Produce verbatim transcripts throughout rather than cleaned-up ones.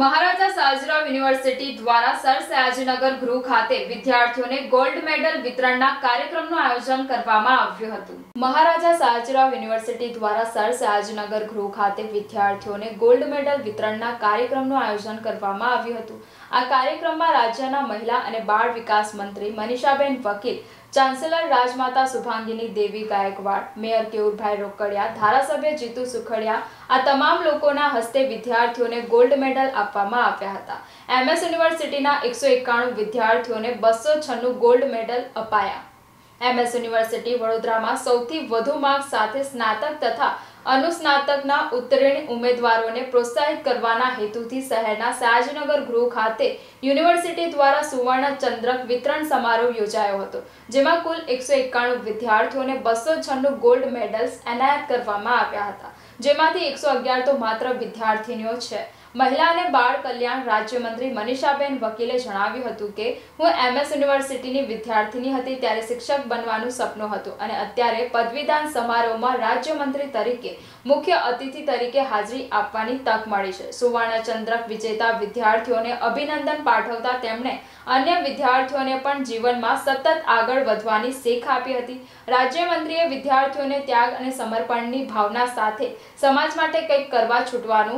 મહારાજા Sayajirao university દ્વારા Sir Sayajinagar ગૃહ ખાતે વિદ્યાર્થીઓને ગોલ્ડ મેડલ વિતરણના કાર્યક્રમનું આયોજન કરવામાં આવ્યું હતું। મહારાજા સયાજીરાવ યુનિવર્સિટી દ્વારા સર સયાજીનગર ગૃહ ખાતે વિદ્યાર્થીઓને ગોલ્ડ મેડલ વિતરણના કાર્યક્રમનું આયોજન કરવામાં આવ્યું હતું। આ કાર્યક્રમમાં રાજ્યના મહિલા અને બાળ વિકાસ મંત્રી મનીષાબેન વકીલ, ચાન્સેલર રાજમાતા શુભાંગીની દેવી ગાયકવાડ, મેયર કેયુરભાઈ રોકડિયા, ધારાસભ્ય જીતુ સુખડિયા આ તમામ લોકોના હસ્તે વિદ્યાર્થીઓને ગોલ્ડ મેડલ આપવામાં આવ્યા હતા। એમએસ યુનિવર્સિટીના એકસો એકાણું વિદ્યાર્થીઓને બસો છન્નું ગોલ્ડ મેડલ અપાયા। એમએસ યુનિવર્સિટી વડોદરામાં સૌથી વધુ માર્ક્સ સાથે સ્નાતક તથા અનુસ્નાતકના ઉત્તીર્ણ ઉમેદવારોને પ્રોત્સાહિત કરવાના હેતુથી શહેરના સયાજીનગર ગૃહ ખાતે યુનિવર્સિટી દ્વારા સુવર્ણ ચંદ્રક વિતરણ સમારોહ યોજાયો હતો, જેમાં કુલ એકસો એકાણું વિદ્યાર્થીઓને બસો છન્નું ગોલ્ડ મેડલ્સ એનાયત કરવામાં આવ્યા હતા, જેમાંથી એકસો અગિયાર તો માત્ર વિદ્યાર્થીનીઓ છે। મહિલા અને બાળ કલ્યાણ રાજ્યમંત્રી મનીષાબેન વકીલે જણાવ્યું હતું કે હું એમએસ યુનિવર્સિટીની વિદ્યાર્થીની હતી ત્યારે શિક્ષક બનવાનું સપનું હતું અને અત્યારે પદવીદાન સમારોહમાં રાજ્યમંત્રી તરીકે મુખ્ય અતિથિ તરીકે હાજરી આપવાની તક મળી છે। સુવર્ણ ચંદ્રક વિજેતા વિદ્યાર્થીઓને અભિનંદન પાઠવતા તેમણે અન્ય વિદ્યાર્થીઓને પણ જીવનમાં સતત આગળ વધવાની શીખ આપી હતી। રાજ્યમંત્રીએ વિદ્યાર્થીઓને ત્યાગ અને સમર્પણની ભાવના સાથે સમાજ માટે કંઈક કરવા છૂટવાનું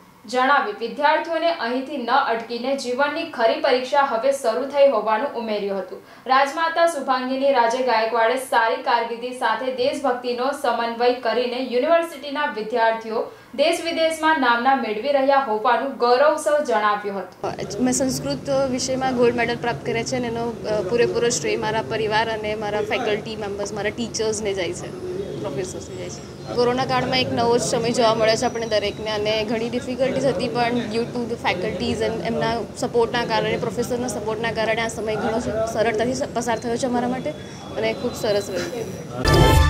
જણાવી વિદ્યાર્થીઓને અહીંથી ન અટકીને જીવનની ખરી પરીક્ષા હવે શરૂ થઈ હોવાનું ઉમેર્યું હતું। રાજમાતા શુભાંગીની રાજે ગાયકવાડે સારી કારકિર્દી સાથે દેશભક્તિનો સમન્વય કરીને યુનિવર્સિટીના વિદ્યાર્થીઓ દેશ વિદેશમાં નામના મેળવી રહ્યા હોવાનું ગૌરવસર જણાવ્યું હતું। મેં સંસ્કૃત વિષયમાં ગોલ્ડ મેડલ પ્રાપ્ત કર્યા છે અને એનો પૂરેપૂરો શ્રેય મારા પરિવાર અને મારા ફેકલ્ટી મેમ્બર્સ, મારા ટીચર્સને જાય છે, પ્રોફેસર્સને જાય છે। કોરોના કાળમાં એક નવો જ સમય જોવા મળે છે આપણે દરેકને, અને ઘણી ડિફિકલ્ટીઝ હતી, પણ due to the faculties and એમના સપોર્ટના કારણે, પ્રોફેસરના સપોર્ટના કારણે આ સમય ઘણો સરળતાથી પસાર થયો છે અમારા માટે અને ખૂબ સરસ રહ્યું છે।